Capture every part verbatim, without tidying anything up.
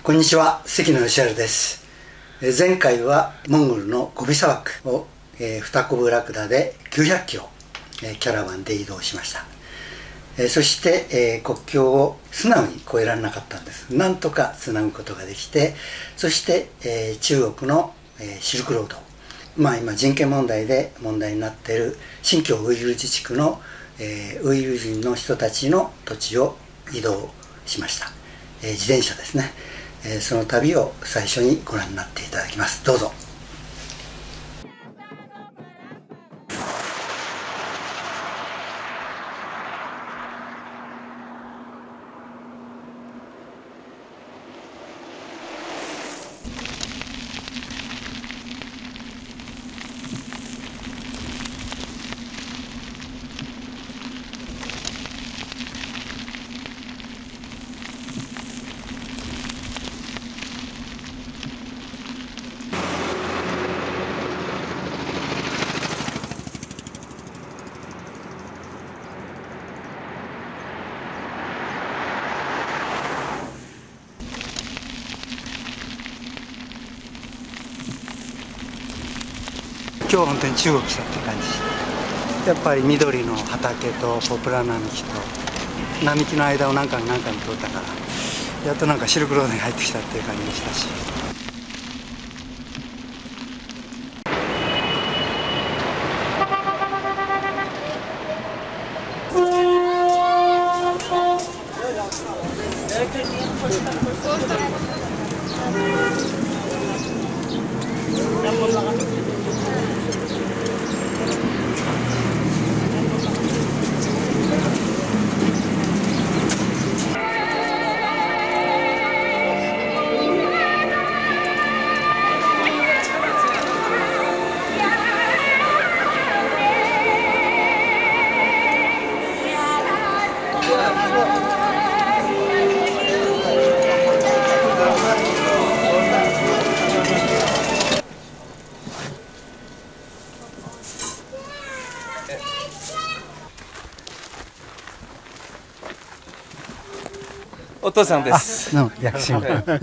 こんにちは、関野義晴です。前回はモンゴルのゴビ砂漠をフタコブラクダできゅうひゃっキロキャラバンで移動しました。そして国境を素直に越えられなかったんです。なんとかつなぐことができて、そして中国のシルクロード、まあ今人権問題で問題になっている新疆ウイグル自治区のウイグル人の人たちの土地を移動しました。自転車ですね。その旅を最初にご覧になっていただきます。どうぞ。今日は本当に中国来たって感じでした。やっぱり緑の畑とポプラ並木と並木の間を何回も何回も通ったから、やっとなんかシルクロードに入ってきたっていう感じでしたし、 お父さんです。 躍進。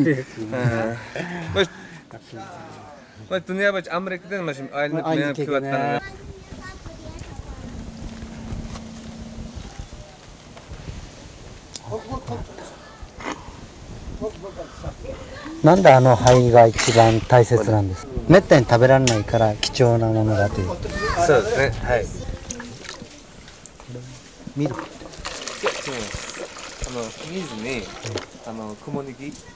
Mas dunia baca Amerika dan masih aynı kuvvetler. なんであの灰が一番大切なんですか？めったに食べられないから貴重なものだという。 そうですね。はい。 ミルク。 いや違います。あの水にあの小麦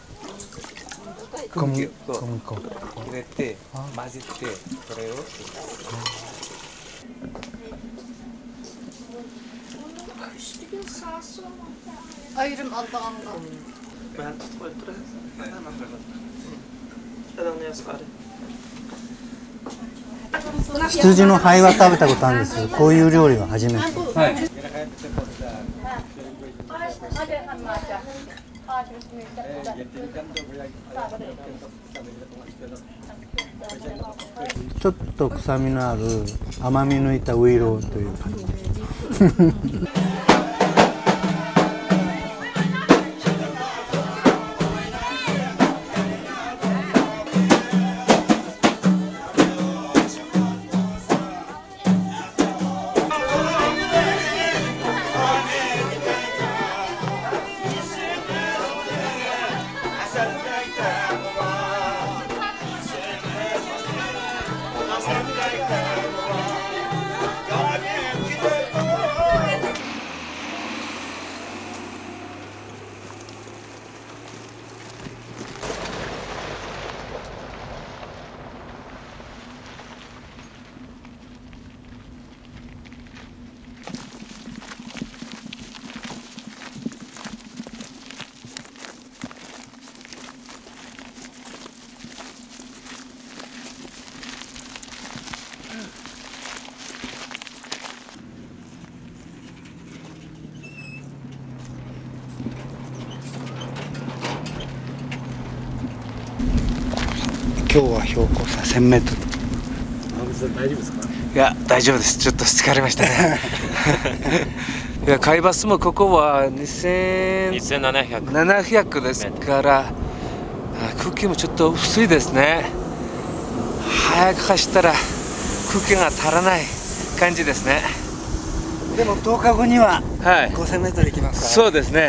小麦粉を入れて混ぜてそれを。 Ayrım Allah'ımdan. Ben tutmayı hemen 羊の灰は食べたことあるんですけど、こういう料理は初めて。 はい。 ちょっと臭みのある甘み抜いたウイローという感じ。今日は標高差せんメートル。 大丈夫ですか？いや大丈夫です。ちょっと疲れましたね。いや海抜もここはにせんななひゃくですから、 空気もちょっと薄いですね。早く走ったら空気が足らない感じですね。 でもとおかごにははい、 ごせんメートル行きますから。 そうですね。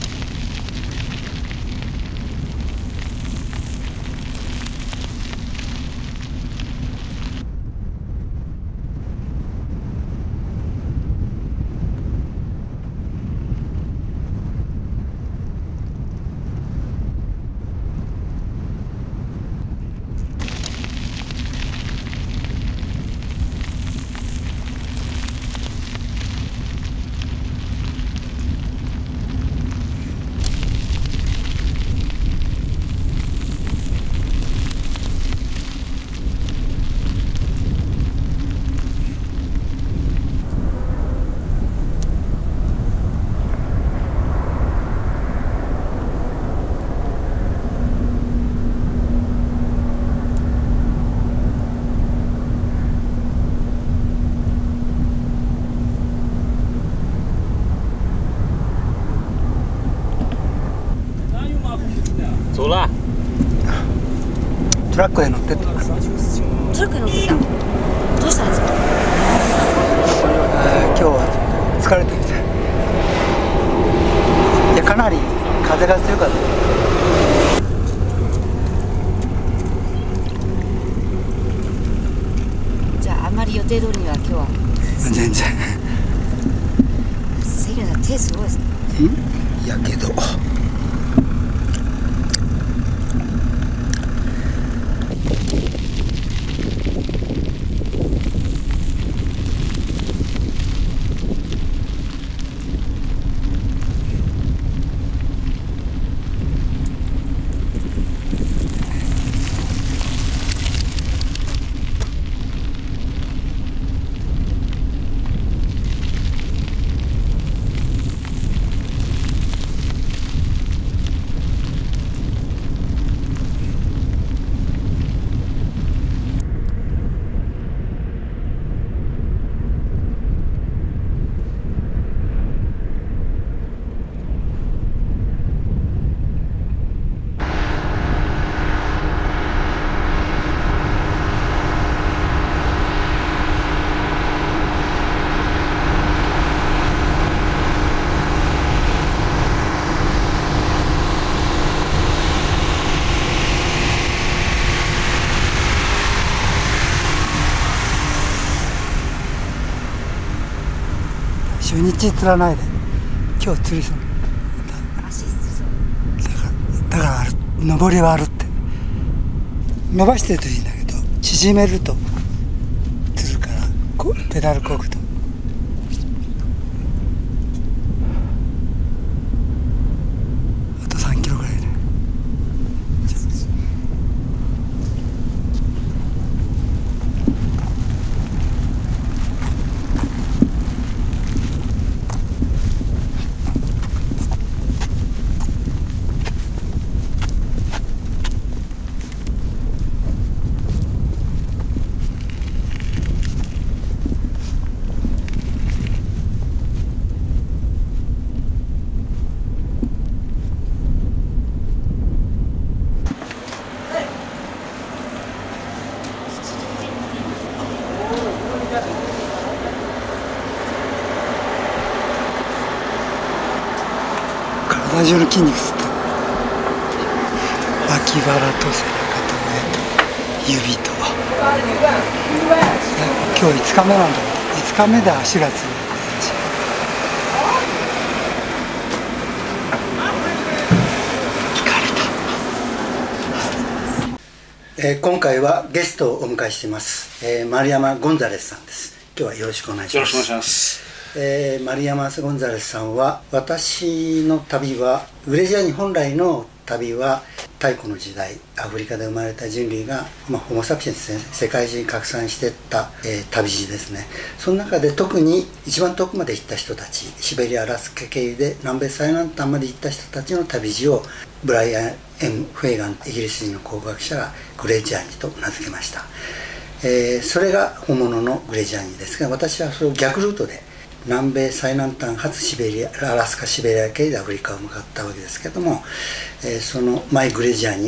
走了。 トラックで乗ってった。 トラックに乗ってた。どうしたんですか？ 今日は疲れてきた。いや、かなり風が強かった。 じゃあ、あんまり予定通りには今日は全然。 セリナさん手すごいですね。 ん？やけど。初日釣らないで、今日釣りそう。だから、だから上りはあるって。伸ばしてるといいんだけど、縮めると釣るから、こうペダルこぐと。あとさんキロぐらいね。体中の筋肉つった。脇腹と背中と目と指と。今日いつかめなんだけど、いつかめで足がつる。珍しい。疲れた。えー、今回はゲストをお迎えしています、えー、丸山ゴンザレスさんです。今日はよろしくお願いします。 よろしくお願いします。 えー、丸山ゴンザレスさんは、私の旅はグレジアーニ本来の旅は太古の時代アフリカで生まれた人類が、まあ、ホモ・サピエンスですね、世界中に拡散していった、えー、旅路ですね。その中で特に一番遠くまで行った人たち、シベリア・アラスカ経由で南米最南端まで行った人たちの旅路をブライアン・エム・フェイガン、イギリス人の考古学者がグレジアーニと名付けました。えー、それが本物のグレジアーニですが、私はそれを逆ルートで南米最南端初シベリアアラスカシベリア系でアフリカを向かったわけですけども、えー、そのマイ・グレジアーニを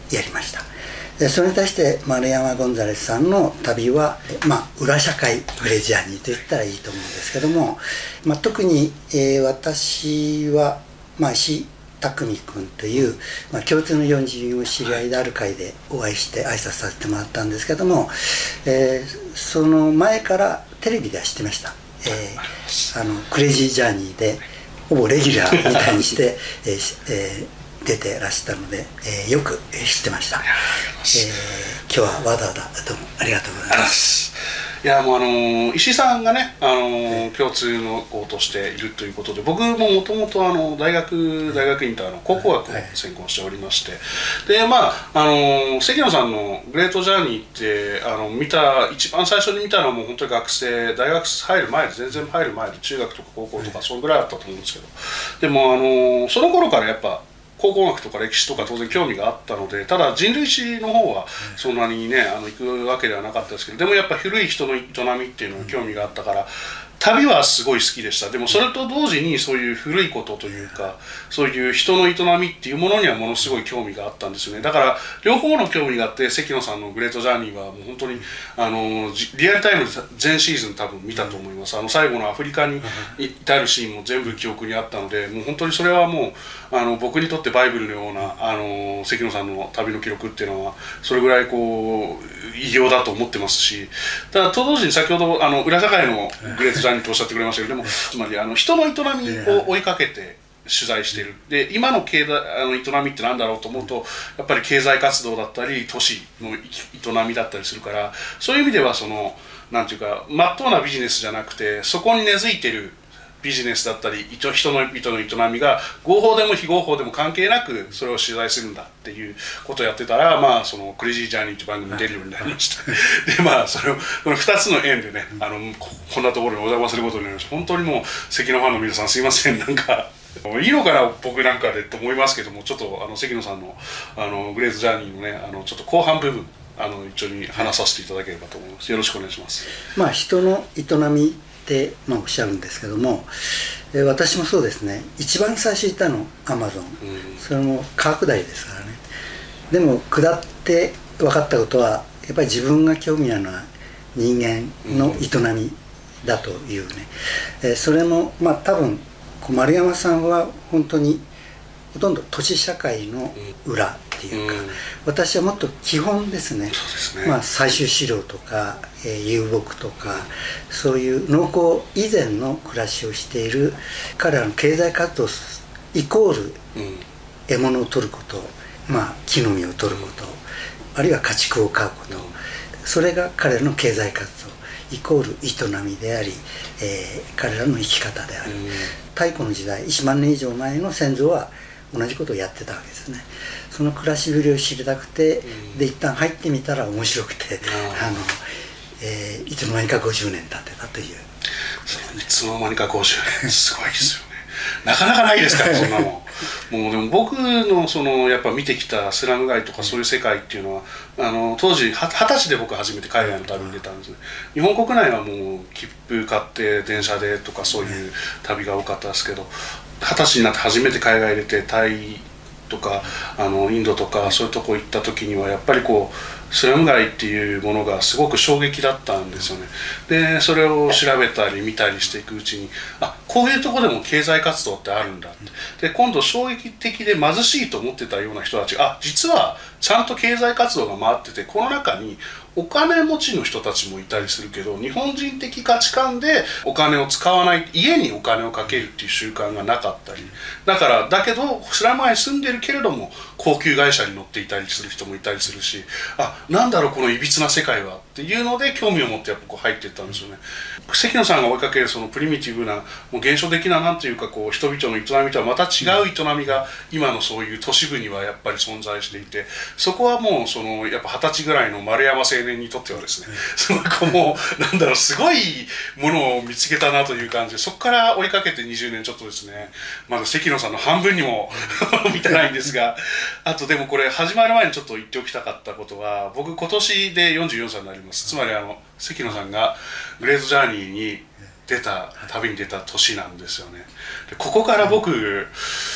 やりました。でそれに対して丸山ゴンザレスさんの旅は、まあ、裏社会グレージャーニーと言ったらいいと思うんですけども、まあ、特に、えー、私は、まあ、石匠君という、まあ、共通のよんじゅうの知り合いである会でお会いして挨拶させてもらったんですけども、えー、その前からテレビでは知ってました。えー、あのクレイジージャーニーでほぼレギュラーみたいにして、えーえー出てらしたので、えー、よく知ってました。えー、今日はわざわざどうもありがとうございます。 いやもうあのー、石井さんがね、あのー、共通の子としているということで、僕ももともと大学大学インターの考古学を専攻しておりまして、でまああのー、関野さんのグレートジャーニーってあの見た一番最初に見たのはもう本当に学生大学入る前で全然入る前で中学とか高校とかそのぐらいだったと思うんですけど、でもあのー、その頃からやっぱ考古学とか歴史とか当然興味があったので、ただ人類史の方はそんなにねあの行くわけではなかったですけど、でもやっぱ古い人の営みっていうのに興味があったから旅はすごい好きでした。でもそれと同時にそういう古いことというかそういう人の営みっていうものにはものすごい興味があったんですよね。だから両方の興味があって、関野さんのグレートジャーニーはもう本当にあのリアルタイムで全シーズン多分見たと思います。あの最後のアフリカに至るシーンも全部記憶にあったので、もう本当にそれはもうあの僕にとってバイブルのようなあの関野さんの旅の記録っていうのはそれぐらいこう偉業だと思ってますし、ただと同時に先ほどあの裏社会のグレートジャーニーとおっしゃってくれましたけど、でもつまりあの人の営みを追いかけて取材している。で今の経済あの営みって何だろうと思うと、やっぱり経済活動だったり都市の営みだったりするから、そういう意味ではそのなんていうか真っ当なビジネスじゃなくて、そこに根付いてるビジネスだったり人の営みが合法でも非合法でも関係なくそれを取材するんだっていうことをやってたら、まあそのクレイジージャーニーという番組に出るようになりました。でまあそれをこのふたつの縁でね、あの こ, こんなところにお邪魔することになりました。本当にもう関野ファンの皆さんすいません、なんかいいのかな僕なんかでと思いますけども、ちょっとあの関野さんのあのグレートジャーニーのねあのちょっと後半部分あの一緒に話させていただければと思います。よろしくお願いします。 まあ人の営みって、まあ、おっしゃるんですけども、え私もそうですね。一番最初行ったのアマゾン、うん、それも川下りですからね。でも下って分かったことはやっぱり自分が興味あるのは人間の営みだというね、うん、えそれもまあ多分丸山さんは本当にほとんど都市社会の裏っていうか、うん、私はもっと基本ですね。 そうですね。 まあ採集資料とか、えー、遊牧とか、そういう農耕以前の暮らしをしている彼らの経済活動イコール、うん、獲物を取ること、まあ木の実を取ること、うん、あるいは家畜を飼うこと、うん、それが彼らの経済活動イコール営みであり、えー、彼らの生き方である、うん、太古の時代いちまんねん以上前の先祖は同じことをやってたわけですね。その暮らしぶりを知りたくて、うん、で一旦入ってみたら面白くて、あの、えー、いつの間にかごじゅうねん経ってたという。 そういつの間にかごじゅうねんすごいですよね。なかなかないですからそんなもん。もうでも僕のそのやっぱ見てきたスラム街とかそういう世界っていうのは、あの当時はたちで僕初めて海外の旅に出たんですね。日本国内はもう切符買って電車でとかそういう旅が多かったですけど、はたちになって初めて海外出てタイとかあのインドとかそういうとこ行った時にはやっぱりこうスラム街っていうものがすごく衝撃だったんですよね。でそれを調べたり見たりしていくうちに、あこういうとこでも経済活動ってあるんだって。で今度衝撃的で貧しいと思ってたような人たちが、あ実はちゃんと経済活動が回ってて、この中にお金持ちの人たちもいたりするけど、日本人的価値観でお金を使わない、家にお金をかけるっていう習慣がなかったり、だからだけどスラム街に住んでるけれども高級会社に乗っていたりする人もいたりするし、あなんだろうこのいびつな世界はっていうので興味を持ってやっぱこう入っていったんですよね。関野さんが追いかけるそのプリミティブなもう現象的ななんていうかこう人々の営みとはまた違う営みが今のそういう都市部にはやっぱり存在していて、そこはもうそのやっぱはたちぐらいの丸山青年にとってはですね、その子もなんだろうすごいものを見つけたなという感じで、そこから追いかけてにじゅうねんちょっとですね、まだ関野さんの半分にも見てないんですが、あとでもこれ始まる前にちょっと言っておきたかったことは、僕今年でよんじゅうよんさいになります。つまりあの関野さんがグレートジャーニーに出た旅に出た年なんですよね。でここから僕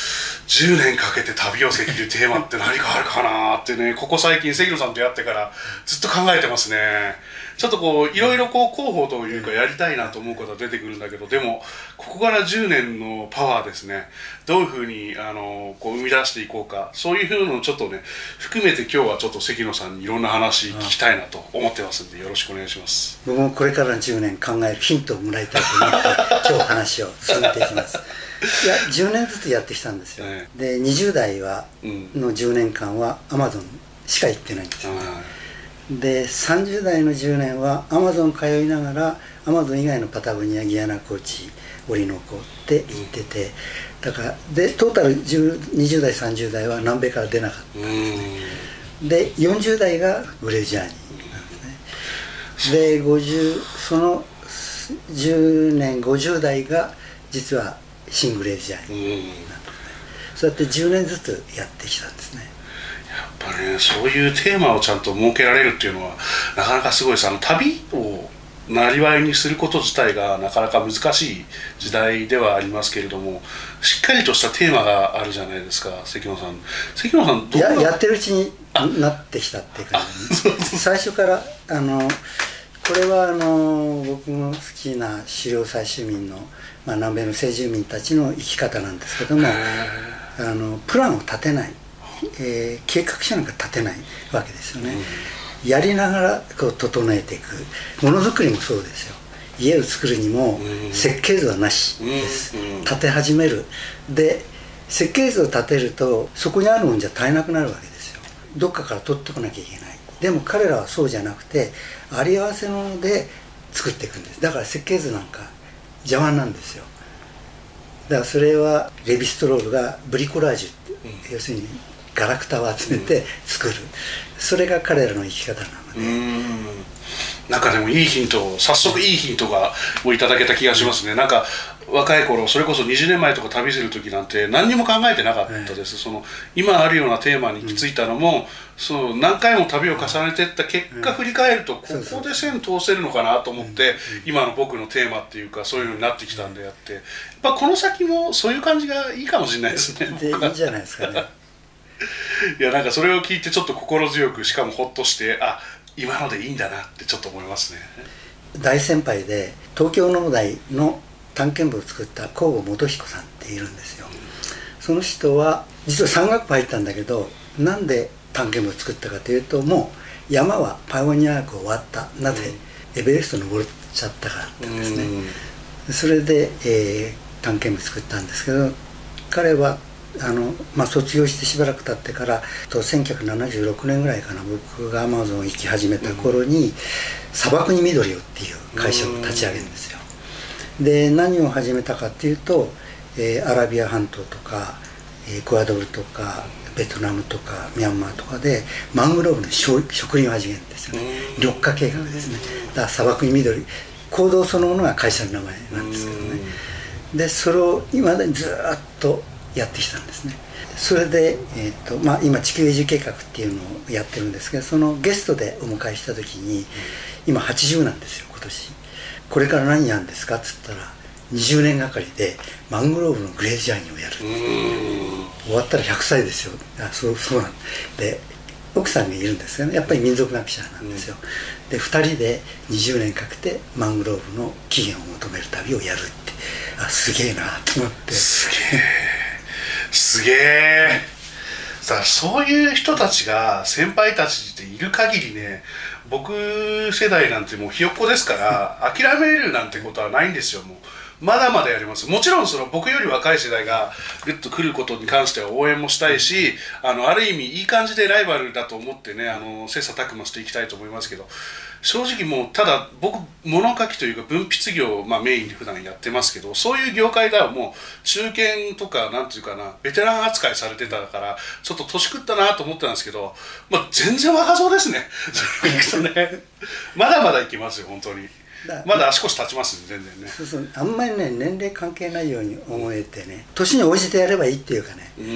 じゅうねんかけて旅をできるテーマって何かあるかなってね、ここ最近関野さんと出会ってからずっと考えてますね。ちょっとこういろいろこう候補というかやりたいなと思うことは出てくるんだけど、でもここからじゅうねんのパワーですね、どういうふうにあのこう生み出していこうか、そういうふうのをちょっとね含めて今日はちょっと関野さんにいろんな話聞きたいなと思ってますんで、よろしくお願いします。 僕もこれからのじゅうねん考えるヒントをもらいたいと思って今日話を進めていきます。いやじゅうねんずつやってきたんですよ、ね、でにじゅう代は、うん、のじゅうねんかんはアマゾンしか行ってないんですよ、ね、でさんじゅう代のじゅうねんはアマゾン通いながらアマゾン以外のパタゴニア、ギアナ、高地、オリノコって行ってて、だからでトータルにじゅう代さんじゅう代は南米から出なかったんですね。でよんじゅう代がグレージャーニーなんですね。でごじゅうそのじゅうねんごじゅう代が実はシングレージャーニーなんですね。そうやってじゅうねんずつやってきたんですね。 やっぱね、そういうテーマをちゃんと設けられるっていうのはなかなかすごいです。あの旅をなりわいにすること自体がなかなか難しい時代ではありますけれども、しっかりとしたテーマがあるじゃないですか。関野さん関野さんどうや, やってるうちになってきたっていう感じで、ね、最初からあのこれはあの僕の好きな狩猟採集民の、まあ、南米の先住民たちの生き方なんですけども、あのプランを立てない、えー、計画書なんか立てないわけですよね、うん、やりながらこう整えていく。ものづくりもそうですよ。家を作るにも設計図はなしです、うんうん、建て始める。で設計図を立てるとそこにあるもんじゃ足りなくなるわけですよ。どっかから取ってこなきゃいけない。でも彼らはそうじゃなくてあり合わせのもので作っていくんです。だから設計図なんか邪魔なんですよ。だからそれはレヴィストロールがブリコラージュって、うん、要するにガラクタを集めて作る、うん、それが彼らの生き方なので、うーん、 なんかでもいいヒント、早速いいヒントがをいただけた気がしますね。なんか若い頃、それこそにじゅうねんまえとか旅する時なんて何にも考えてなかったです、はい、その今あるようなテーマに行き着いたのも、うん、その何回も旅を重ねていった結果、うん、振り返るとここで線通せるのかなと思って、うん、今の僕のテーマっていうかそういうのになってきたんであって、やっぱこの先もそういう感じがいいかもしれないですね。 でいいんじゃないですかね。 いや、なんかそれを聞いてちょっと心強く、しかもほっとして、あ、今のでいいんだなってちょっと思いますね。 大先輩で東京農大の探検部を作った河郷元彦さんっているんですよ。その人は実は山岳部入ったんだけど、なんで探検部を作ったかというと、もう山はパイオニア学終わった、なぜエベレスト登っちゃったからってですね、うん、それで、えー、探検部作ったんですけど、彼はあの、まあ、卒業してしばらく経ってからとせんきゅうひゃくななじゅうろくねんぐらいかな、僕がアマゾンを行き始めた頃に、うん、砂漠に緑をっていう会社を立ち上げるんですよ。で何を始めたかっていうと、えー、アラビア半島とか、えー、エクアドルとかベトナムとかミャンマーとかでマングローブの植林を始めるんですよね。緑化計画ですね。だから砂漠に緑、行動そのものが会社の名前なんですけどね。でそれを今までずっとやってきたんですね。それで、えーとまあ、今地球永住計画っていうのをやってるんですけど、そのゲストでお迎えした時に、今はちじゅうなんですよ今年。これから何やるんですかっつったら、にじゅうねんがかりでマングローブのグレージャーニーをやる。終わったらひゃくさいですよ。あ、そうそうなんで、奥さんがいるんですよね。やっぱり民族学者なんですよ。でふたりでにじゅうねんかけてマングローブの起源を求める旅をやるって、あ、すげえなと思って。 すげえすげえ。だからそういう人たちが先輩たちでいる限りね、僕世代なんてもうひよっこですから諦めるなんてことはないんですよ。もうまだまだやります。もちろんその僕より若い世代がグッと来ることに関しては応援もしたいし、あのある意味いい感じでライバルだと思ってね、あの切磋琢磨していきたいと思いますけど、正直もうただ僕物書きというか文筆業をまあメインで普段やってますけど、そういう業界ではもう中堅とかなんていうかな、ベテラン扱いされてたからちょっと年食ったなと思ってたんですけど、まあ、全然若そうですね。それねまだまだいきますよ本当に。まだ足腰立ちますね全然ね。 そうそう、あんまりね年齢関係ないように思えてね、年に応じてやればいいっていうかね、うん、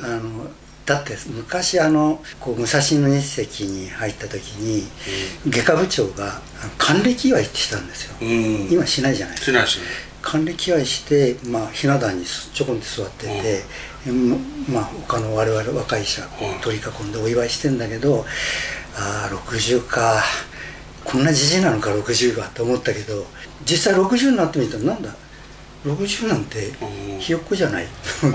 あのだって昔あのこう武蔵野日赤に入った時に、うん、外科部長が還暦祝いってしたんですよ、うん、今しないじゃないですか。 しないですね。 還暦祝いして、まあ、ひな壇にちょこんと座ってて、うん、まあ他の我々若い者取り囲んでお祝いしてんだけど、ああろくじゅうか、こんなじじいなのかろくじゅうはって思ったけど、実際ろくじゅうになってみたらなんだろくじゅうなんてひよっこじゃない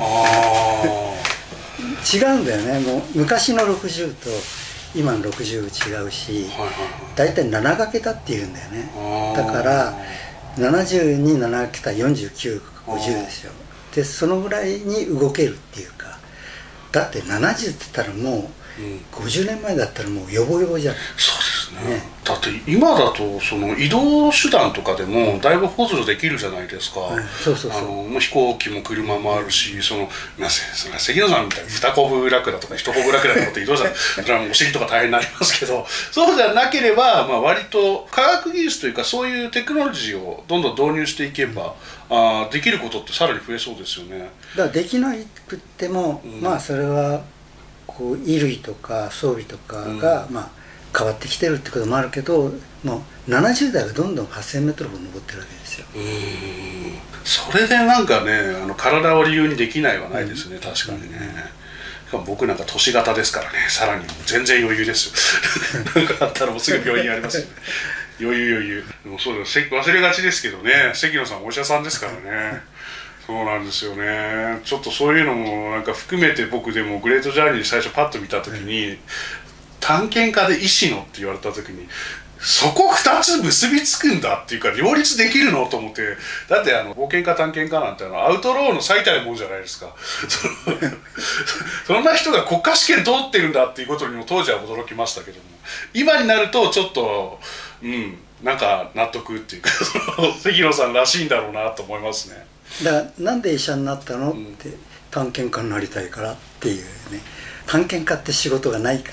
違うんだよね。もう昔のろくじゅうと今のろくじゅう違うし、大体なな掛けだっていうんだよね。だからななじゅうに、なな掛けたよんじゅうきゅう、ごじゅうですよ。でそのぐらいに動けるっていうか、だってななじゅうって言ったらもうごじゅうねんまえだったらもうヨボヨボじゃん。 そうですね。ね、だって今だとその移動手段とかでもだいぶ補助できるじゃないですか。はい、そうそうそう。あのもう飛行機も車もあるし、そのなせその関野さんみたいに二コブラクダとか一コブラクダとかって移動じゃそれはもうお尻とか大変になりますけど、そうじゃなければまあ割と科学技術というかそういうテクノロジーをどんどん導入していけば、あできることってさらに増えそうですよね。 だからできなくっても、うん、まあそれはこう衣類とか装備とかが、うん、まあ変わってきてるってこともあるけど、もうななじゅうだいがどんどんはっせんメートルも登ってるわけですよ。 うん、それでなんかね、あの体を理由にできないはないですね、うん、確かにね。しかも僕なんか都市型ですからね、さらに全然余裕ですよなんかあったらもうすぐ病院ありますよね余裕余裕。でもそうだ、忘れがちですけどね、関野さんお医者さんですからねそうなんですよね。ちょっとそういうのもなんか含めて、僕でもグレートジャーニー最初パッと見た時に、うん、探検家で医師のって言われた時に、そこふたつ結びつくんだっていうか両立できるのと思って。だってあの冒険家探検家なんてあのアウトローの最たるもんじゃないですかそんな人が国家試験通ってるんだっていうことにも当時は驚きましたけども、今になるとちょっとうんなんか納得っていうか関野さんらしいんだろうなと思いますね。 だからなんで医者になったの、うん、って探検家になりたいからっていうね。探検家って仕事がないから、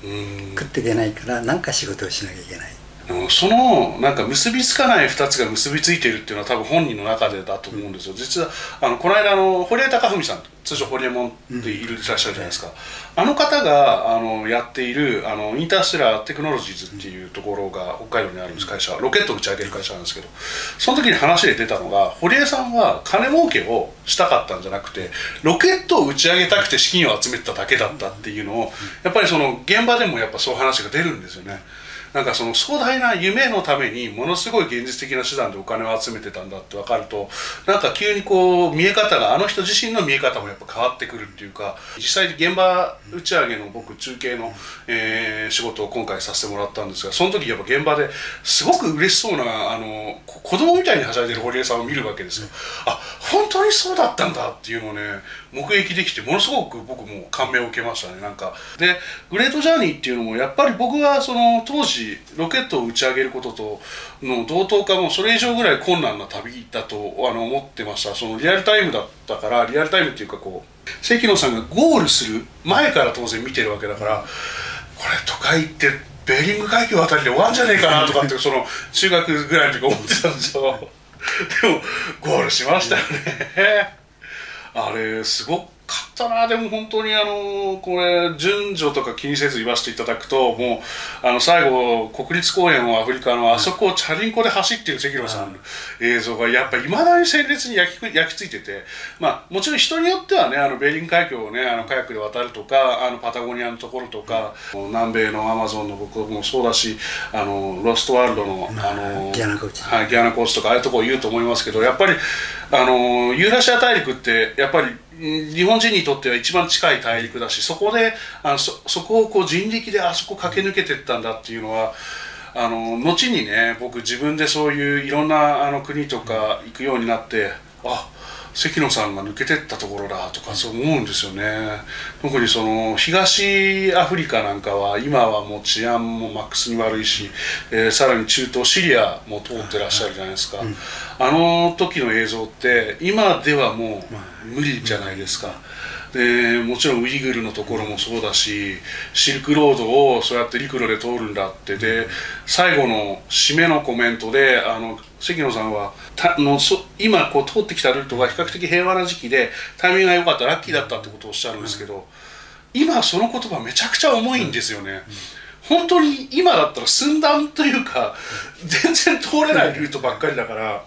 食っていけないから何か仕事をしなきゃいけない。 そのなんか結びつかないふたつが結びついているっていうのは多分本人の中でだと思うんですよ。実はあのこの間の堀江貴文さん、通称ホリエモンでいるらっしゃるじゃないですか、うん、あの方があのやっているあのインターステラーテクノロジーズっていうところが北海道にある会社、ロケットを打ち上げる会社なんですけど、その時に話で出たのが、堀江さんは金儲けをしたかったんじゃなくてロケットを打ち上げたくて資金を集めてただけだったっていうのを、やっぱりその現場でもやっぱそういう話が出るんですよね。なんかその壮大な夢のためにものすごい現実的な手段でお金を集めてたんだって分かると、なんか急にこう見え方が、あの人自身の見え方もやっぱ変わってくるっていうか、実際に現場打ち上げの僕中継の、えー、仕事を今回させてもらったんですが、その時やっぱ現場ですごく嬉しそうなあの子供みたいにはしゃいでる堀江さんを見るわけですよ。あ、本当にそうだったんだっていうのをね目撃できて、ものすごく僕も感銘を受けましたね。なんかでグレートジャーニーっていうのもやっぱり僕はその当時ロケットを打ち上げることとの同等かもそれ以上ぐらい困難な旅だとあの思ってました。そのリアルタイムだったから、リアルタイムっていうかこう関野さんがゴールする前から当然見てるわけだから、これ都会行ってベーリング海峡あたりで終わんじゃねえかなとかってその中学ぐらいの時思ってたんですよでもゴールしましたよねあれすごかったな。でも本当にあのこれ順序とか気にせず言わせていただくと、もうあの最後国立公園をアフリカのあそこをチャリンコで走ってる関野さんの映像がやっぱりいまだに鮮烈に焼き焼き付いてて、まあもちろん人によってはね、あのベーリング海峡をねあのカヤックで渡るとか、あのパタゴニアのところとか、南米のアマゾンの僕もそうだし、あのロストワールドのあのギアナコーチ、 はい、ギアナコーチとかああいうところを言うと思いますけど、やっぱりあのユーラシア大陸ってやっぱり日本人にとっては一番近い大陸だし、そこであの そ, そこをこう人力であそこ駆け抜けていったんだっていうのは、あの後にね僕自分でそういういろんなあの国とか行くようになって、あ関野さんが抜けてったところだとかそう思うんですよね。特にその東アフリカなんかは今はもう治安もマックスに悪いし、えー、さらに中東シリアも通ってらっしゃるじゃないですか、うん、あの時の映像って今ではもう無理じゃないですか。でもちろんウイグルのところもそうだし、シルクロードをそうやって陸路で通るんだって。で最後の締めのコメントであの関野さんはたのそ今こう通ってきたルートが比較的平和な時期でタイミングが良かった、ラッキーだったってことをおっしゃるんですけど、今その言葉めちゃくちゃ重いんですよね。本当に今だったら寸断というか全然通れないルートばっかりだから、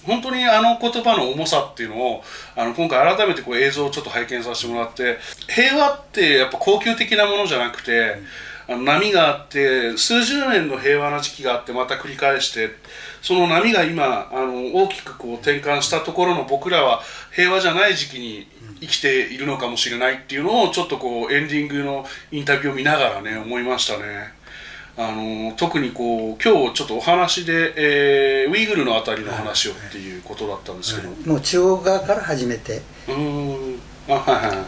本当にあの言葉の重さっていうのをあの今回改めてこう映像をちょっと拝見させてもらって、平和ってやっぱ高級的なものじゃなくて、あの波があって数十年の平和な時期があってまた繰り返して、その波が今あの大きくこう転換したところの僕らは平和じゃない時期に生きているのかもしれないっていうのをちょっとこうエンディングのインタビューを見ながらね思いましたね。あの特にこう今日ちょっとお話で、えー、ウイグルのあたりの話をっていうことだったんですけど、はいはい、 もう中央側から始めて、 うーん、あ、はいはい、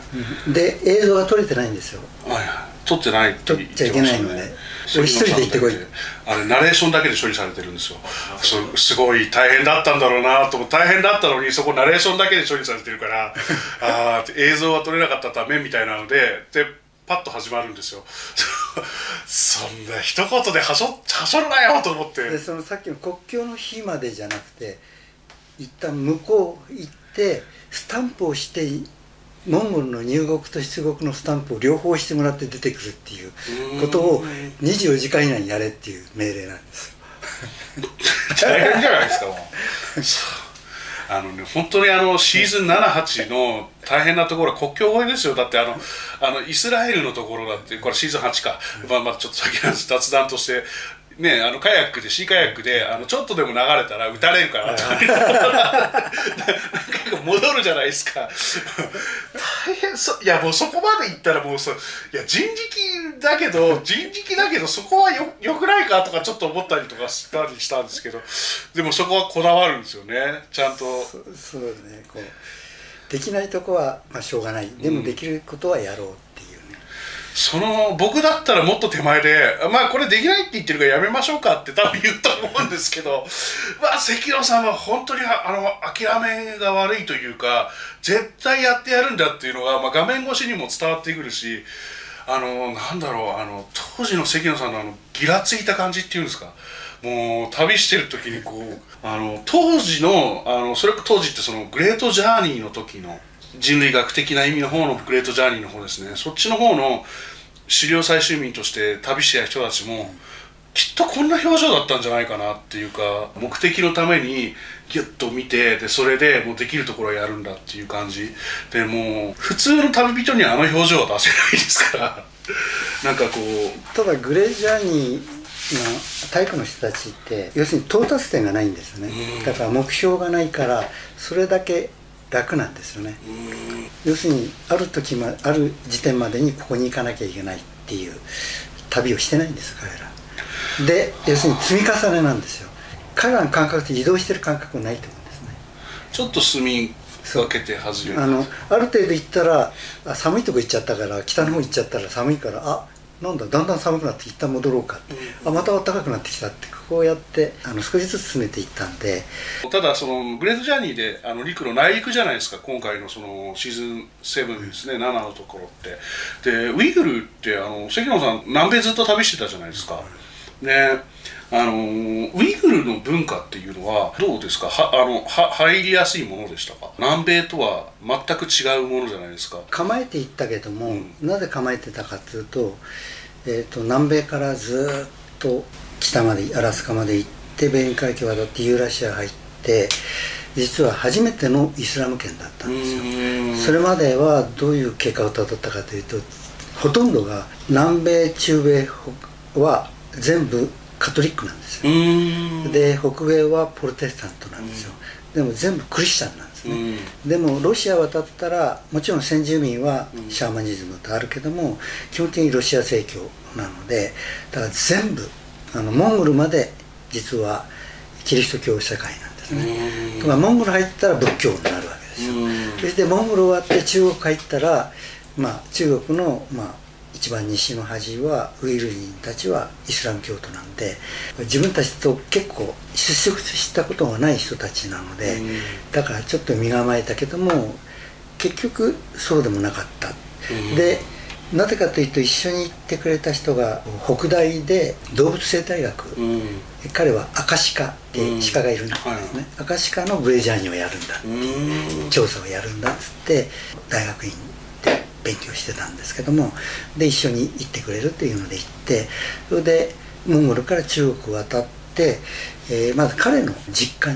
で映像が撮れてないんですよ。 はいはい、撮ってないって言ってましたね。 撮っちゃいけないので、俺一人で行ってこい。 あれナレーションだけで処理されてるんですよ。す, すごい大変だったんだろうなと、大変だったのにそこナレーションだけで処理されてるからあ映像は撮れなかったためみたいなので、でパッと始まるんですよそんな一言ではしょはしょるなよと思って、 でそのさっきの国境の日までじゃなくて、一旦向こう行ってスタンプをして、モンゴルの入国と出国のスタンプを両方してもらって出てくるっていうことをにじゅうよじかん以内にやれっていう命令なんですよ大変じゃないですかもうあのね、本当にあのシーズンなな、はちの大変なところは国境越えですよ。だってあのあのイスラエルのところだって、これシーズンはちか、まあ、まあちょっと先なんです雑談としてね、あのカヤックでシーカヤックであのちょっとでも流れたら撃たれるからなんか戻るじゃないですか大変そう。いやもうそこまでいったらもうそいや人力だけど人力だけどそこは よ, よくないかとかちょっと思ったりとかしたりしたんですけど、でもそこはこだわるんですよね、ちゃんと。 そそうね、こうできないとこはまあしょうがない、でもできることはやろうっていうね、うん、 その僕だったらもっと手前で、まあこれできないって言ってるからやめましょうかって多分言うと思うんですけどまあ関野さんは本当にあの諦めが悪いというか、絶対やってやるんだっていうのが、まあ、画面越しにも伝わってくるし、あのなんだろう、あの当時の関野さんのあのギラついた感じっていうんですか、もう旅してる時にこうあの当時のあのそれ当時ってそのグレートジャーニーの時の人類学的な意味の方のグレートジャーニーの方ですね、そっちの方の狩猟採集民として旅してた人たちもきっとこんな表情だったんじゃないかなっていうか、目的のためにギュッと見て、でそれでもうできるところはやるんだっていう感じで、もう普通の旅人にはあの表情は出せないですからなんかこう、 ただグレージャーニーの体育の人たちって要するに到達点がないんですよね、だから目標がないからそれだけ楽なんですよね。要するにある時まある時点までにここに行かなきゃいけないっていう旅をしてないんです彼らで。要するに積み重ねなんですよ。彼らの感覚って移動してる感覚ないと思うんですね。 ちょっと隅分けて外れる、 あのある程度行ったらあ寒いとこ行っちゃったから、北の方行っちゃったら寒いから、あなんだだんだん寒くなって一旦戻ろうかって、うん、あまた暖かくなってきたって、こうやってあの少しずつ進めていったんで。 ただそのグレートジャーニーであの陸路内陸じゃないですか、今回のそのシーズンセブンですね、ななのところって。でウイグルってあの関野さん南米ずっと旅してたじゃないですか。であのウイグルの文化っていうのはどうですか、はあのは入りやすいものでしたか。南米とは全く違うものじゃないですか。 構えていったけども、うん、なぜ構えてたかというと、えー、と南米からずっと北までアラスカまで行ってベーリン海峡渡ってユーラシア入って、実は初めてのイスラム圏だったんですよ。それまではどういう経過をたどったかというと、ほとんどが南米中米は全部カトリックなんですよ。で北米はプロテスタントなんですよ。でも全部クリスチャンなんですね。でもロシア渡ったらもちろん先住民はシャーマニズムとあるけども、基本的にロシア正教なので、だから全部あのモンゴルまで実はキリスト教社会なんですね。とかモンゴル入ったら仏教になるわけですよ。そしてモンゴル終わって中国入ったら、まあ、中国の、まあ、一番西の端はウイグル人たちはイスラム教徒なんで、自分たちと結構接触したことがない人たちなので、だからちょっと身構えたけども結局そうでもなかった。でなぜかというと、一緒に行ってくれた人が北大で動物生態学、彼はアカシカって鹿がいるんですね。アカシカのグレージャーニーをやるんだっていう調査をやるんだっつって大学院で勉強してたんですけども、で一緒に行ってくれるっていうので行って、それでモンゴルから中国渡って、えー、まず彼の実家に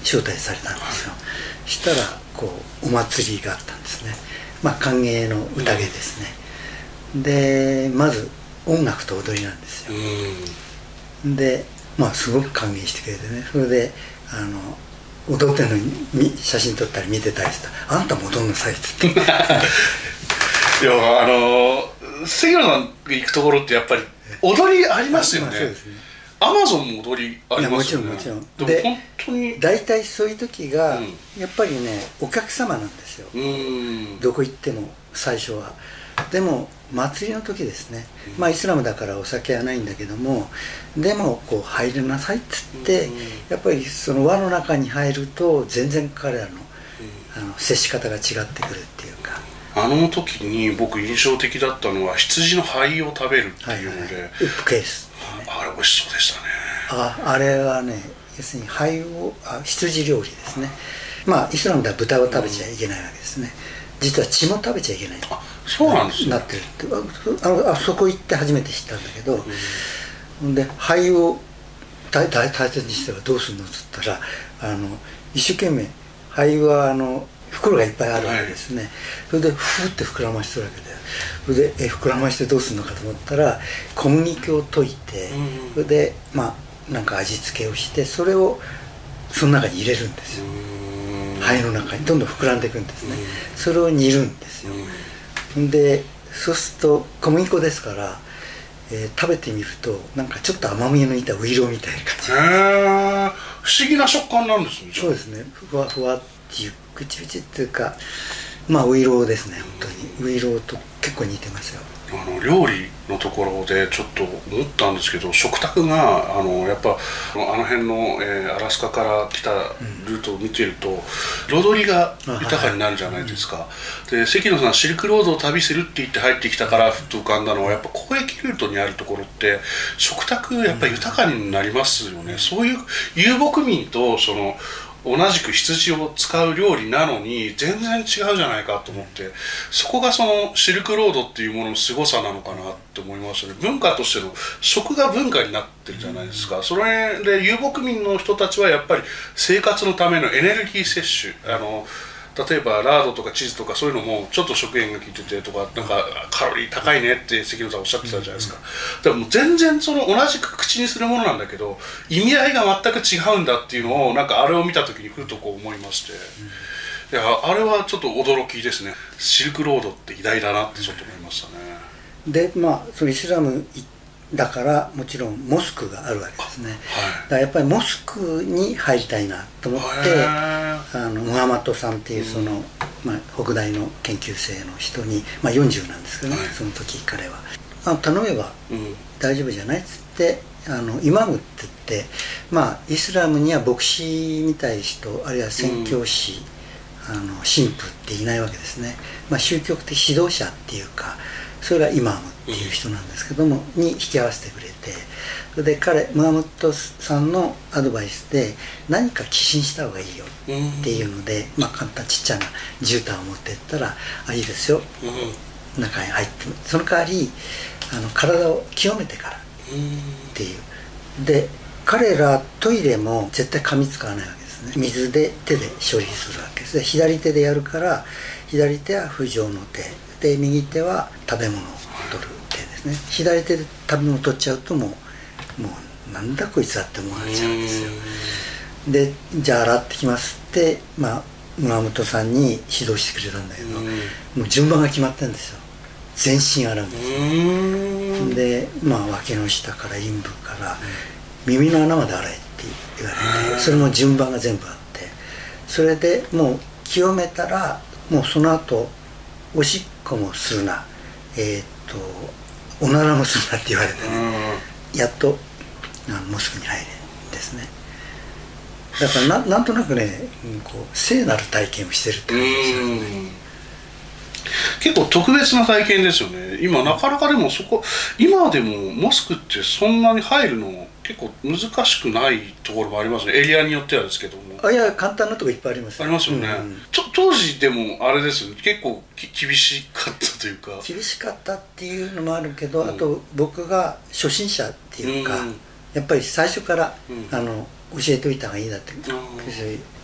招待されたんですよ。そしたらこうお祭りがあったんですね。まあ歓迎の宴ですね。でまず音楽と踊りなんですよ。でまあすごく歓迎してくれてね、それであの踊ってるのに写真撮ったり見てたりして「あんたも踊んなさい」っつっていやあの杉野さんが行くところってやっぱり踊りありますよね。そうですね。アマゾンも踊りありますよね。 もちろんもちろん。で本当に大体そういう時が、うん、やっぱりねお客様なんですよ。うんどこ行っても最初は。でも祭りの時ですね、うん、まあイスラムだからお酒はないんだけども、でもこう入りなさいっつって、うん、やっぱりその輪の中に入ると全然彼らの、うん、あの接し方が違ってくるっていうか。 あの時に僕印象的だったのは羊の肺を食べるっていうので、はいはい、 ウップケース、 ね、あれ美味しそうでしたね。 あ, あれはね要するに肺をあ羊料理ですね。まあイスラムでは豚を食べちゃいけないわけですね。実は血も食べちゃいけない。 あ、そうなんですね。 なってるってあのあそこ行って初めて知ったんだけど、うん、で肺を大, 大, 大切にしてはどうするのっつったら、あの一生懸命肺はあの袋がいっぱいあるわけですね、はい、それでふーって膨らましてるわけだよ。それでえ膨らましてどうするのかと思ったら小麦粉を溶いて、うん、それでまあなんか味付けをしてそれをその中に入れるんですよ。肺の中にどんどん膨らんでいくんですね。それを煮るんですよ。でそうすると小麦粉ですから、えー、食べてみるとなんかちょっと甘みの抜いたウイローみたいな感じ。へえ、不思議な食感なんですね。 そうですね。ふわふわっていうくちくちっていうか、まあウイローですね。本当にウイローと結構似てますよ。 あの料理のところでちょっと思ったんですけど、食卓があのやっぱあの辺の、えー、アラスカから来たルートを見てると、うん、彩りが豊かになるじゃないですか。はい、で関野さんシルクロードを旅するって言って入ってきたからふっと浮かんだのは、やっぱ交易ルートにあるところって食卓やっぱり豊かになりますよね。うん、そういう遊牧民とその同じく羊を使う料理なのに全然違うじゃないかと思って、そこがそのシルクロードっていうものの凄さなのかなって思いましたね。文化としての食が文化になってるじゃないですか。それで遊牧民の人たちはやっぱり生活のためのエネルギー摂取、あの例えばラードとかチーズとかそういうのもちょっと食塩が効いててとか、なんかカロリー高いねって関野さんおっしゃってたじゃないですか。だからもう全然その同じく口にするものなんだけど意味合いが全く違うんだっていうのをなんかあれを見た時にふとこう思いまして、いやあれはちょっと驚きですね。シルクロードって偉大だなってちょっと思いましたね。 でまあそのイスラムだからもちろんモスクがあるわけですね。はい、だからやっぱりモスクに入りたいなと思って、あのムハマッドさんっていうその、うん、まあ、北大の研究生の人に、まあ、よんじゅうなんですけどね、はい、その時彼はあ頼めば大丈夫じゃないっつってあのイマムって言って、まあ、イスラムには牧師みたい人あるいは宣教師、うん、あの神父っていないわけですね。まあ、宗教的指導者っていうかそれがイマムっていう人なんですけども、うん、に引き合わせてくれて、それで彼ムハムッドさんのアドバイスで何か寄進した方がいいよっていうので、うん、まあ簡単ちっちゃな絨毯を持っていったら「あいいですよ、うん、中に入ってその代わりあの体を清めてから」っていう。で彼らトイレも絶対紙使わないわけですね。水で手で処理するわけです。で左手でやるから左手は浮上の手で右手は食べ物を取る手ですね。左手で食べ物を取っちゃうともうもうなんだこいつだって思われちゃうんですよ。でじゃあ洗ってきますって、まあ、ムハムッドさんに指導してくれたんだけど、もう順番が決まってるんですよ。全身洗うんですよ。でまあ脇の下から陰部から耳の穴まで洗えって言われて、それも順番が全部あって、それでもう清めたらもうその後おしっこもするな、えー、っとおならもするなって言われてね、やっとあのモスクに入れですね。だから な, なんとなくね、こう聖なる体験をしてるって感じですよね。 結構特別な体験ですよね。今なかなかでもそこ今でもモスクってそんなに入るの結構難しくないところもありますね。エリアによってはですけども。 あいや簡単なとこいっぱいありますよ。ありますよね。うん、当時でもあれですよね。結構き厳しかったというか。 厳しかったっていうのもあるけど、うん、あと僕が初心者っていうか、うん、やっぱり最初から、うん、あの教えておいた方がいいだって、うん、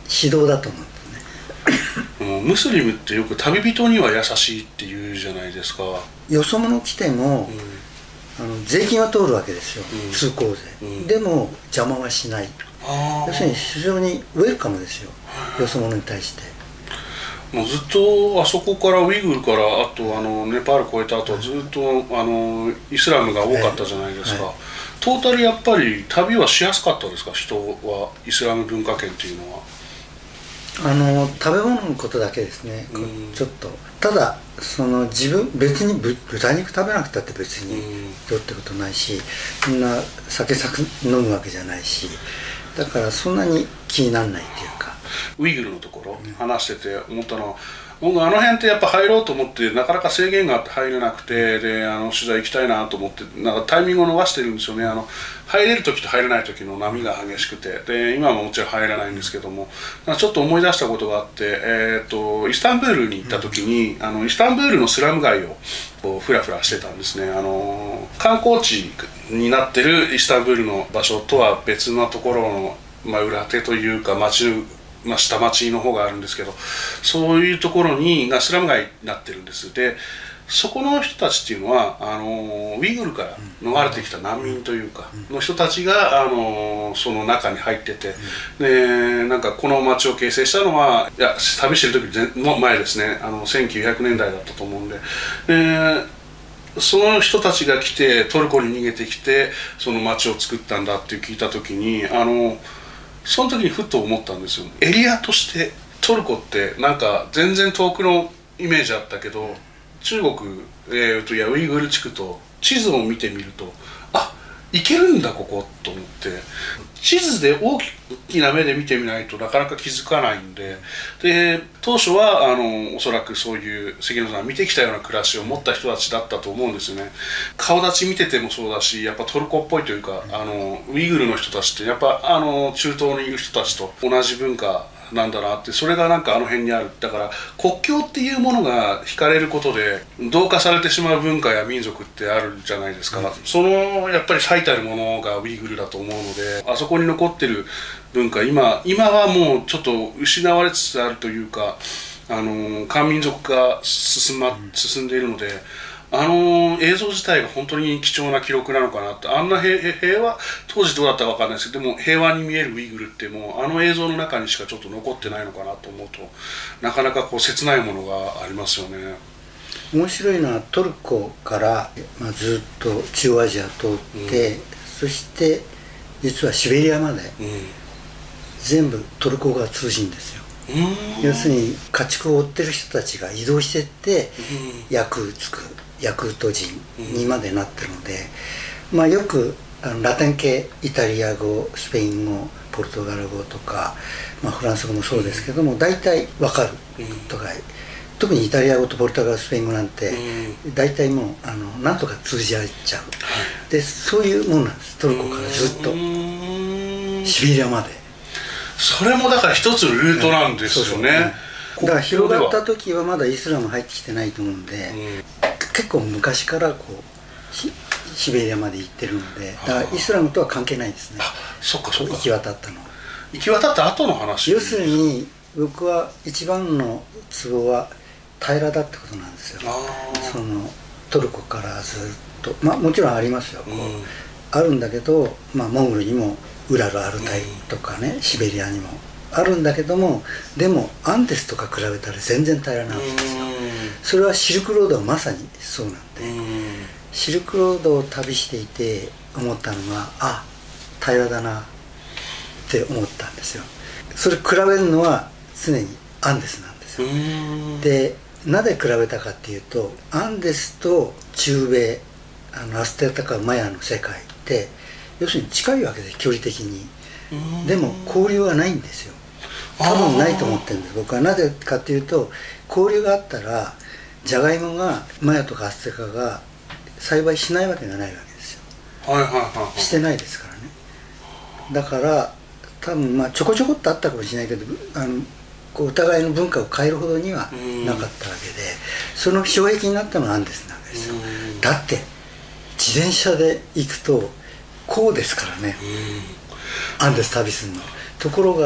指導だと思うんですねムスリムってよく旅人には優しいって言うじゃないですか。 よそ者来ても、うん、あの税金は通るわけですよ、うん、通行税、うん、でも邪魔はしない。要するに非常にウェルカムですよ、よそ者に対して。 もうずっとあそこからウイグルからあとあのネパール越えた後はずっとあのイスラムが多かったじゃないですか、はいはい、トータルやっぱり旅はしやすかったですか、人はイスラム文化圏っていうのは。 あの食べ物のことだけですね、うん、ちょっとただその自分別に豚肉食べなくたって別にどうってことないし、みんな酒酒飲むわけじゃないし、だからそんなに気にならないっていうか。 ウイグルのところ話してて思ったのは、僕あの辺ってやっぱ入ろうと思ってなかなか制限があって入れなくて、であの取材行きたいなと思ってなんかタイミングを逃してるんですよね。あの入れる時と入れない時の波が激しくて、で今ももちろん入れないんですけども、ちょっと思い出したことがあって、えー、とイスタンブールに行った時に、うん、あのイスタンブールのスラム街をこうフラフラしてたんですね。あの観光地になってるイスタンブールの場所とは別のところの、まあ、裏手というか街のまあ、下町の方があるんですけど、そういうところにがスラム街になってるんです。でそこの人たちっていうのはあのウイグルから逃れてきた難民というかの人たちがあのその中に入ってて、でなんかこの町を形成したのはいや旅してる時の前ですね、あのせんきゅうひゃくねんだいだったと思うんで。でその人たちが来てトルコに逃げてきてその町を作ったんだって聞いた時に、あのその時にふっと思ったんですよ。エリアとしてトルコってなんか全然遠くのイメージあったけど、中国、えー、といやウイグル地区と地図を見てみると、あ行けるんだここと思って、地図で大きな目で見てみないとなかなか気づかないんで、で当初はあのおそらくそういう関野さんが見てきたような暮らしを持った人たちだったと思うんですよね。顔立ち見ててもそうだし、やっぱトルコっぽいというか、あのウイグルの人たちってやっぱあの中東にいる人たちと同じ文化なんだなって、それがなんかあの辺にある。だから国境っていうものが引かれることで同化されてしまう文化や民族ってあるじゃないですか、うん、そのやっぱり最たるものがウイグルだと思うので、あそこに残ってる文化、今今はもうちょっと失われつつあるというか、あの漢民族が進,、ま、進んでいるので、あの映像自体が本当に貴重な記録なのかなって。あんな平平和当時どうだったか分かんないですけど、でも平和に見えるウイグルってもうあの映像の中にしかちょっと残ってないのかなと思うと、なかなかこう切ないものがありますよね。 面白いのはトルコから、まあ、ずっと中央アジア通って、うん、そして実はシベリアまで、うん、全部トルコ語が通じるんですよ。要するに家畜を追ってる人たちが移動してって、うん、ヤクーツクヤクート人にまでなってるので、うん、まあよくあのラテン系イタリア語スペイン語ポルトガル語とか、まあ、フランス語もそうですけども、大体わかるとか、うん、特にイタリア語とポルトガルスペイン語なんて、うん、大体もうあのなんとか通じ合っちゃう、うん、でそういうものなんです。トルコからずっとシベリアまで。 それもだから一つのルートなんですよね。 だから広がった時はまだイスラム入ってきてないと思うんで、うん、結構昔からこうシベリアまで行ってるので、だからイスラムとは関係ないですね。 あ、そっかそっか。 行き渡ったのは行き渡った後の話。 要するに僕は一番のツボは平らだってことなんですよ。そのトルコからずっと、まあもちろんありますよ、こう、うん、あるんだけど、まあモンゴルにもウラルアルタイとかね、うん、シベリアにもあるんだけども、でもアンデスとか比べたら全然平らなんですよ。それはシルクロードはまさにそうなんで、シルクロードを旅していて思ったのが、あ、平らだなって思ったんですよ。それ比べるのは常にアンデスなんですよ。でなぜ比べたかっていうと、アンデスと中米、あのアステカかマヤの世界って要するに近いわけで、距離的に。でも交流はないんですよ。多分ないと思ってるんです、僕は。なぜかっていうと、交流があったらジャガイモがマヤとかアステカが栽培しないわけがないわけですよ。 はいはいはい、 してないですからね。だから多分まあちょこちょこっとあったかもしれないけど、あのこうお互いの文化を変えるほどにはなかったわけで、その障壁になったのはアンデスなわけですよ。だって自転車で行くとこうですからね、アンデス旅するの。ところが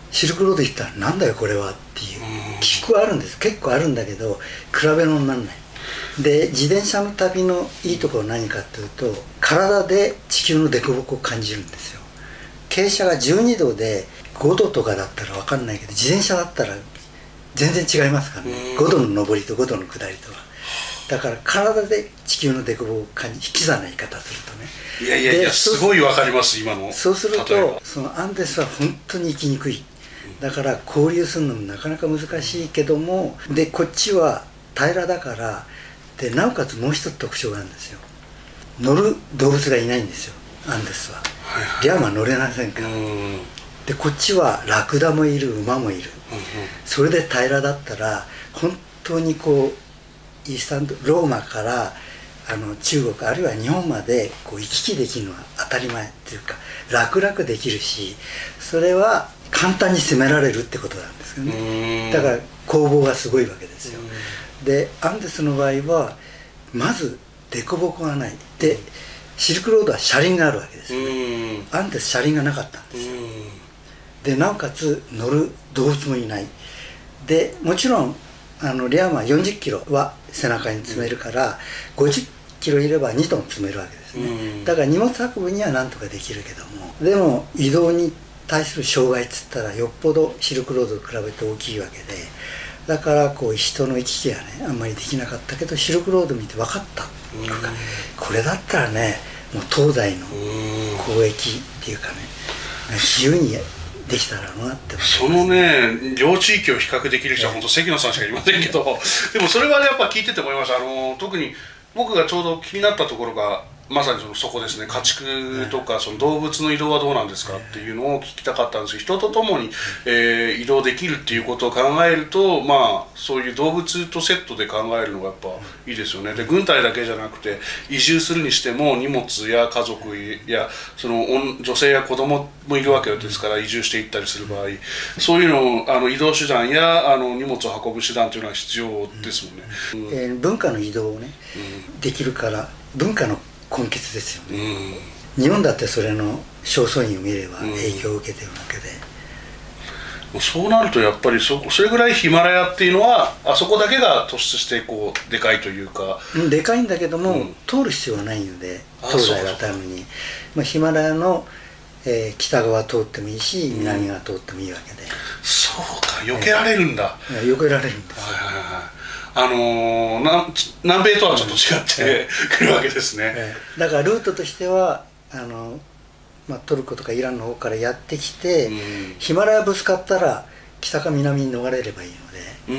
シルクロード行ったらなんだよこれはっていう聞くあるんです。結構あるんだけど比べ物にならない。で自転車の旅のいいところは何かっていうと、体で地球の凸凹を感じるんですよ。傾斜がじゅうにどでごどとかだったら分かんないけど、自転車だったら全然違いますからね。ごどの上りとごどの下りとは。だから体で地球の凸凹を感じ、引き算な言い方するとね。 いやいやいや、すごい分かります今の。 そうするとそのアンデスは本当に行きにくい。だから交流するのもなかなか難しいけども、でこっちは平らだから、でなおかつもう一つ特徴があるんですよ。乗る動物がいないんですよアンデスは。リャマ乗れませんから。でこっちはラクダもいる、馬もいる。それで平らだったら本当にこうイースタンローマからあの中国あるいは日本までこう行き来できるのは当たり前っていうか、楽々できるし、それは簡単に攻められるってことなんですよね。だから攻防がすごいわけですよ。でアンデスの場合はまず凸凹がない。でシルクロードは車輪があるわけですよね。アンデス車輪がなかったんですよ。でなおかつ乗る動物もいない。でもちろんあのリャマはよんじゅっキロは背中に積めるから、ごじゅっキロいればにトン積めるわけですね。だから荷物運ぶにはなんとかできるけども、でも移動に対する障害っつったらよっぽどシルクロードと比べて大きいわけで、だからこう人の行き来がねあんまりできなかったけど、シルクロード見て分かったっていうか、これだったらねもう東西の交易っていうかね自由にできたらなって。 そのね両地域を比較できる人は本当関野さんしかいませんけど、でもそれはやっぱ聞いてて思いました。あの特に僕がちょうど気になったところがまさにそのそこですね。家畜とかその動物の移動はどうなんですかっていうのを聞きたかったんですけど、人と共に、えー、移動できるっていうことを考えると、まあそういう動物とセットで考えるのがやっぱいいですよね。で軍隊だけじゃなくて移住するにしても荷物や家族やその女性や子供もいるわけですから、移住していったりする場合、そういうのをあの移動手段やあの荷物を運ぶ手段というのは必要ですもんね。 うんえー、文化の移動をね、うん、できるから文化の根血ですよね。うん、日本だってそれの正倉院を見れば影響を受けてるわけで、 うん、そうなるとやっぱり そ, それぐらいヒマラヤっていうのはあそこだけが突出してこうでかいというか、 うん、でかいんだけども、うん、通る必要はないので東西渡るのに、まあ、ヒマラヤの、えー、北側通ってもいいし南側通ってもいいわけで、うん、 そうか避けられるんだ、 えー、避けられるんですよ。 はいはいはい、あのー、な南米とはちょっと違ってくるわけですね。 ええ、だからルートとしてはあの、まあ、トルコとかイランの方からやってきて、うん、ヒマラヤぶつかったら北か南に逃れればいいので、うん、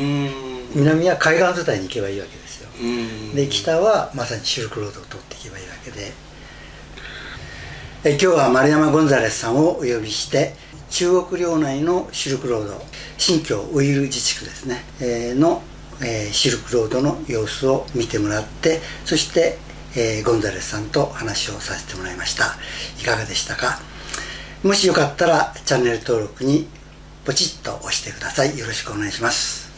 南は海岸伝いに行けばいいわけですよ。うん、で北はまさにシルクロードを通っていけばいいわけで、え今日は丸山ゴンザレスさんをお呼びして中国領内のシルクロード新疆ウイグル自治区ですね、えー、のえー、シルクロードの様子を見てもらって、そして、えー、ゴンザレスさんと話をさせてもらいました。いかがでしたか。もしよかったらチャンネル登録にポチッと押してください。よろしくお願いします。